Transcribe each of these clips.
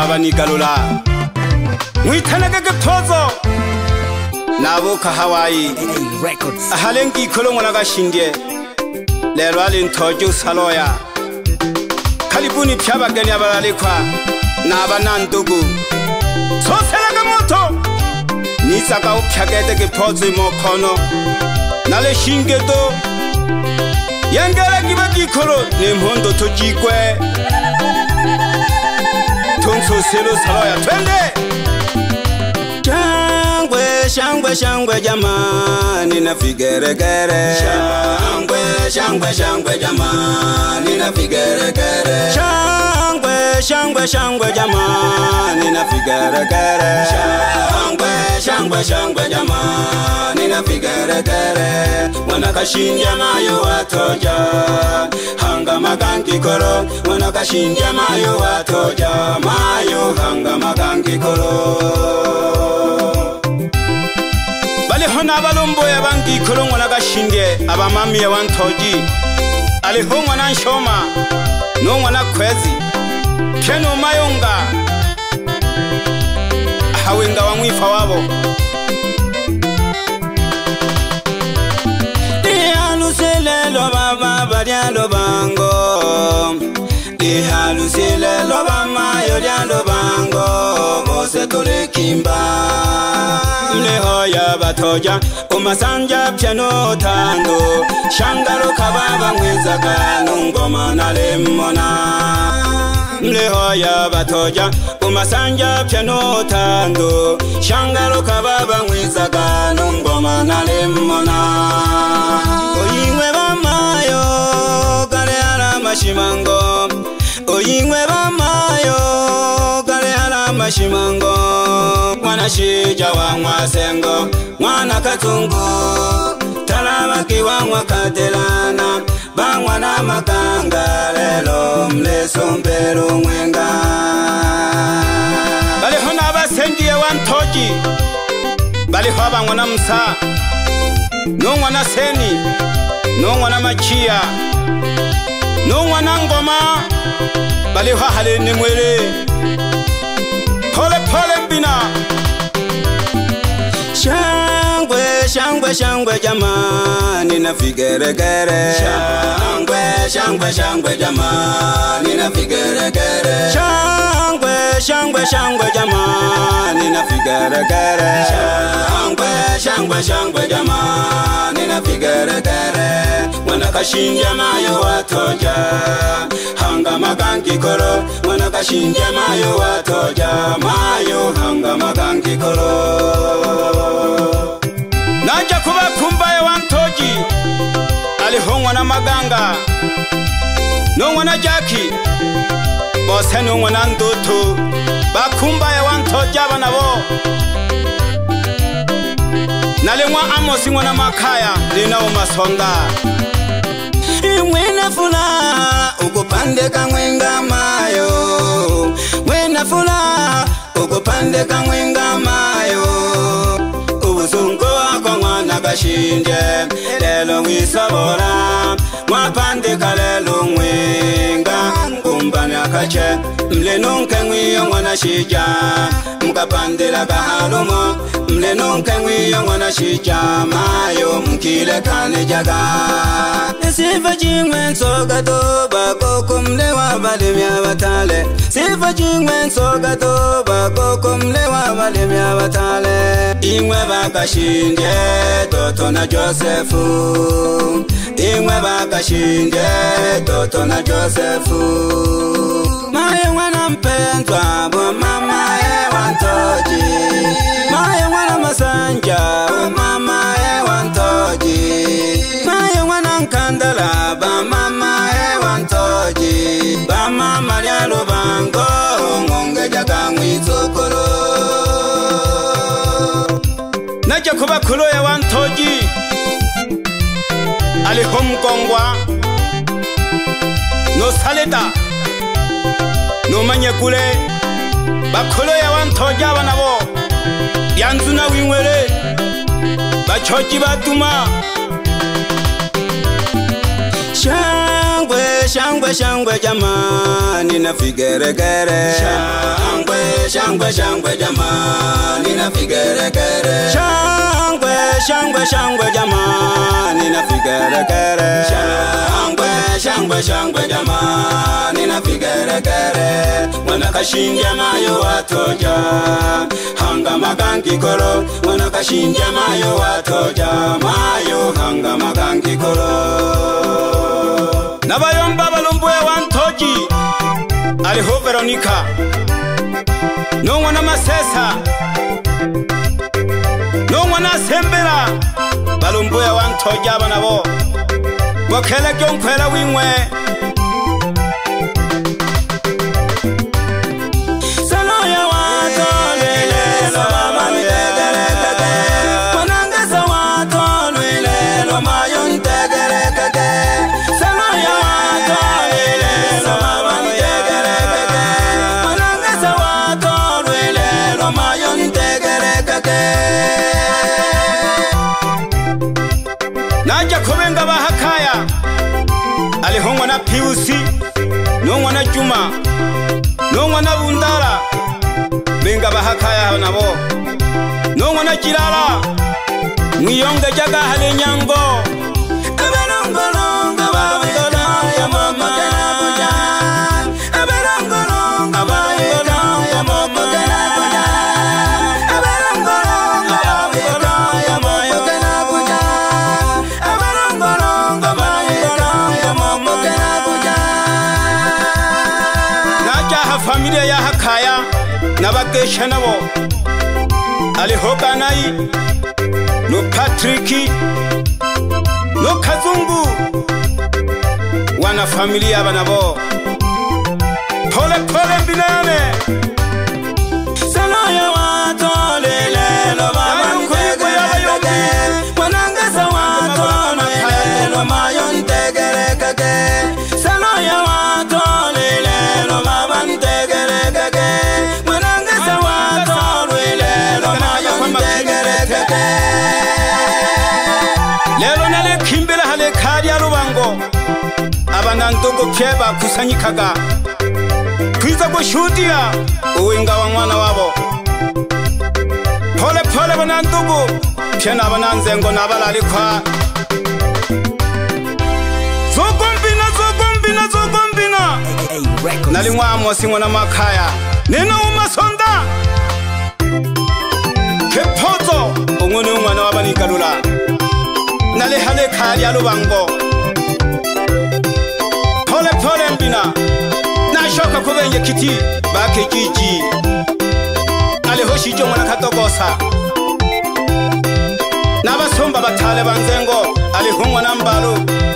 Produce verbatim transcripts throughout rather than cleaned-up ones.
bani galula Muitanaga Tozo Nabuka Hawaii Records Ahalenki Kolonga Shindie Leralin Toju Saloya Kalibuni Piabagania Balikwa Nabanandugu So Selagamoto Nisaka Piagete Pozi Mokono Nale Shingeto Yangara Gibaki Kolo Nemhondo Tojikwe Tunso Selo Saloya Twende Shangwe, shangwe, shangwe jamani na figere gere Shangwe, shangwe, shangwe jamani na figere gere Shangwe, shangwe, shangwe jamani na figere gere Shangwe, shangwe, shangwe jamani na figere gere Wana kashinja mayo watoja Hanga magangi koro Wana kashinja mayo watoja Mayo hanga magangi koro Hona balombo ya bangi kolongo na gashinde abamami ya wantoji ali hongo na nshoma nongo na kwezi keno mayonga hawenga wamwifa wabo Dihalusele lo baba barialo bango Dihalusele lo bama yorialo bango Bose tole kimba Mlehoya batoja umasanja piano tando Shangaro kababa mwizaga nungoma na lemona Mlehoya batoja umasanja piano tando Shangaro kababa mwizaga nungoma na lemona Oyingwe bamayo gare ala mashimango Oyingwe bamayo gare ala mashimango Mwana shija wa mwasengo Mwana katungu Talaba kiwa mwakatelana Bangwa na makanga Lelo mleso mbelu mwenga Bali hona abasengi ya wantoji Bali hwa bangwa na msa Nungwa na seni Nungwa na machia Nungwa na ngoma Bali hwa haleni mwele Pole pole mbina Shangwe, shangwe, shangwe jamani na figere gere Shangwe, shangwe, shangwe jamani na figere gere Shangwe, shangwe, shangwe jamani na figere gere Shangwe, shangwe, shangwe jamani na figere gere Mwana kashinja mayo watoja Hanga magangi koro Mwana kashinja mayo watoja Mayo hanga magangi koro Nanja kuba kumbaye wantoji Alihongwa na maganga Nongwa na jaki Bose nongwa na ndoto Bakumbaye wantoji abanabo Nalengwa amosi ngwa na makaya Lina umasonga Mwena fula Ukupande kamwenga mayo Mwena fula Ukupande kamwenga mayo Ubuzungu wako mwana kashinde Lelo mwisabora Mwapande kalelo mwenga Kumbani akache Mlenonke mwiyo mwana shija Mkapande laga halumo Mlenonke mwiyo mwana shija Mayo mkile kane jaga Sifa jingwen soga toba Koko mlewa bale mya batale Sifa jingwen soga toba Koko mlewa bale mya batale Imwe baka shinde Toto na Josefu Imwe baka shinde Toto na Josefu Maye mwana mpendwa Bo mama e wantoji Maye mwana masanja Bo mama e wantoji Maye mwana nkandala Ba mama e wantoji Ba mama lialo bango Ngonge jaga mwizokoro Naja kuba kulo ya wantoji Alihom kongwa No saleta No manye kule Bakolo ya wantoji abanabo Yanzuna winwele Bachoji batuma Shangwe, shangwe shangwe shangwe jamani na figeregere. Shangwe shangwe shangwe jamani na figeregere. Shangwe shangwe shangwe jamani na figeregere. Shangwe shangwe shangwe jamani na figeregere. Mwana kashinja mayo watoja hanga magangi kolo. Mwana kashinja mayo watoja mayo hanga magangi kolo. Nabayomba balumbuye wantoji aliho Veronica nongwa na Masesa nongwa na Sembera balumbuye wantoji abana bo bokela gyonkwera wimwe Sanoya watolele mama mitegerekeke Wanangesa watolele mayo ntegerekeke Sanoya watolele mama mitegerekeke Wanangesa watolele mayo ntegerekeke Naja kubenga bahakaya alihongwa na Piusi nongwa na Juma nongwa na Bundara benga bahakaya nabo nongwa na Kirara mwiyonge jaga hale nyango abarongolonga babegona ya mama kanabuja abarongolonga babegona ya mama kanabuja abarongolonga babegona ya mama kanabuja abarongolonga babegona ya mama kanabuja najaha familia ya hakaya nabagesha nabo aliho Ganai no Patrick no Kazungu wana familia banabo pole pole binane Sanoya watolele lo mama ntegerekeke Wanangesa watolele lo mayo ntegerekeke Sanoya watolele lo mama ntegerekeke Wanangesa watolele lo mayo ntegerekeke Lelo nale kimbele hale kari arubango abana ndogo pyeba kusanyikaga kwiza gushudia uwinga wa mwana wabo pole pole bana ndogo pyena abana nzengo nabalali kwa zogombina zogombina zogombina nali mwamo singwa na makaya neno umasonda kepoto ungone umwana wabani galula nale hale kari arubango pole pole mbina nashoka kubenye kiti bake jiji aliho shijo mwana katogosa nabasomba batale banzengo aliho mwana mbalo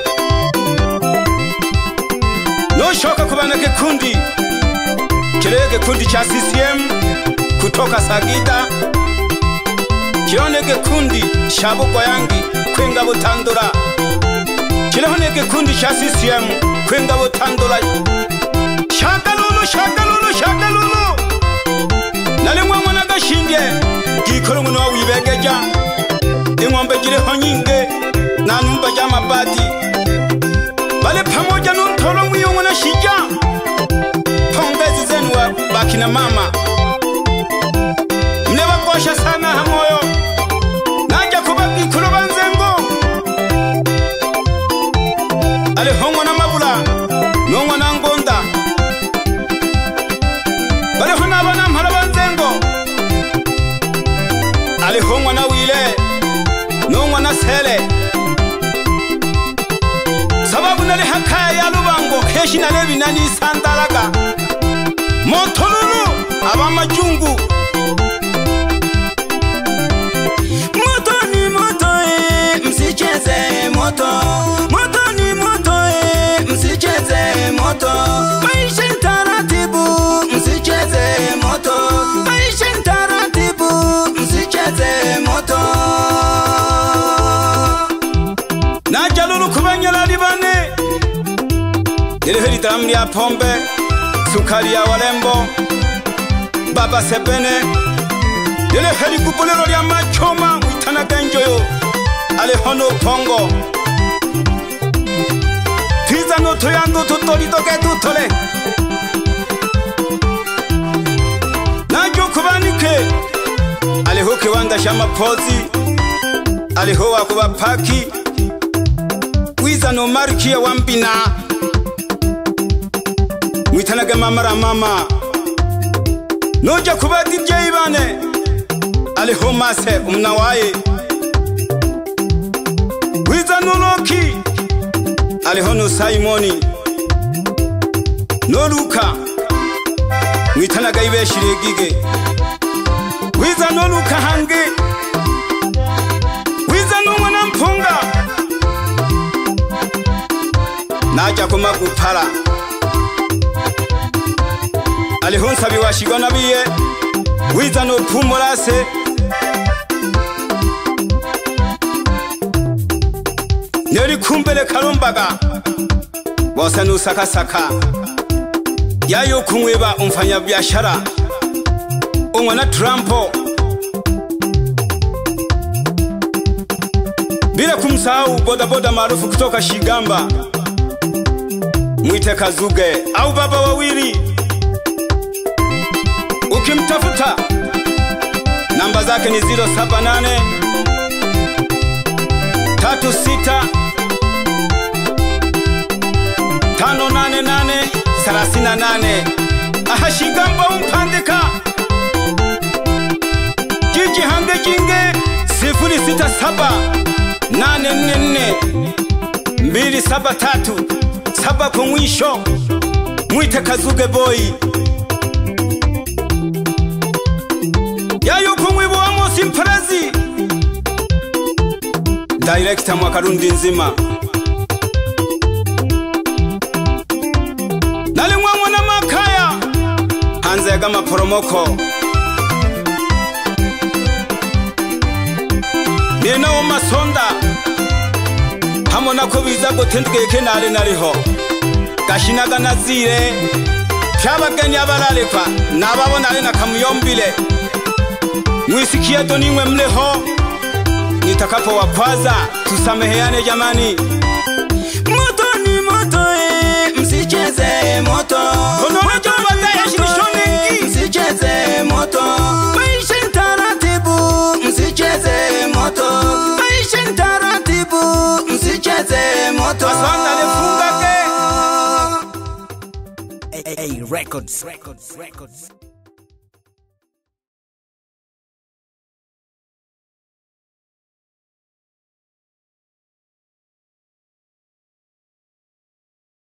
noshoka kubana kikundi kirege kundi cha C C M kutoka Sagita kirone kikundi shabugwa yangi kwenga butandura kirone kikundi cha C C M kwenga butandura shakalulu shakalulu shakalulu nalimwe mwana gashindye gikoro mwana wibegeja ingombe gire honyinge na numba ya mabati bale pamoja n'untoro mwiyo mwana shija pongezi zenu bakina mama mneba kosha sana hamoyo naja kubaki kulo banzengo ale hongo na mabula nongo na ngonda bale hona bana mhala banzengo ale hongo na wile nongo na sele sababu nali hakaya ya lubango keshi na lebi nani sandalaga motolulu abamajungu moto ni moto e msicheze moto moto ni moto e msicheze moto maisha taratibu msicheze moto maisha taratibu msicheze moto najalulu kubanyala libane ile heri tamri ya pombe sukari ya walembo baba sepene ile heri kupolero ya machoma uitana ganjoyo ale hono pongo wiza nutu yandu tutoli toke tutole najo kubanike aliho kiwanda shama pozi aliho wakuba paki wiza no markia wambina mwitanaga mamara mama noja kuba D J bane aliho mase umnawaye wiza no Loki aliho no Simoni no Luka mwitanaga ibeshire gige wiza no Luka hange wiza no mwana mpunga naja kuma kupara aliho nsabi washigwa nabiye wiza no Pumulase Neri kumbele Kalumbaga bose nusaka saka yayo kumweba umfanya biashara umwana Trumpo bila kumsahau boda boda maarufu kutoka Shigamba mwite Kazuge au baba wawili ukimtafuta namba zake ni zero saba nane tatu sita tano nane nane thelathini na nane aha Shigamba umpandika jiji hange jinge sifuri sita saba nane nne nne mbili saba tatu saba kwa mwisho mwite Kazuge boy yayo kumwibu wa Mosi Mprezi director Mwakarundi nzima nalimwamwa na Makaya hanze ya gama poromoko nina wo Masonda hamona ko biza gutendweke nale nariho gashinaga nazire cyabaganye abaralekwa nababona ari na kamuyombile mwisikia donimwe mleho nitakapo wakwaza tusameheane jamani moto ni moto eh msicheze moto kono jomba ya shishoni msicheze moto maisha taratibu msicheze moto maisha taratibu msicheze moto asante lefunga ke hey, hey, records records records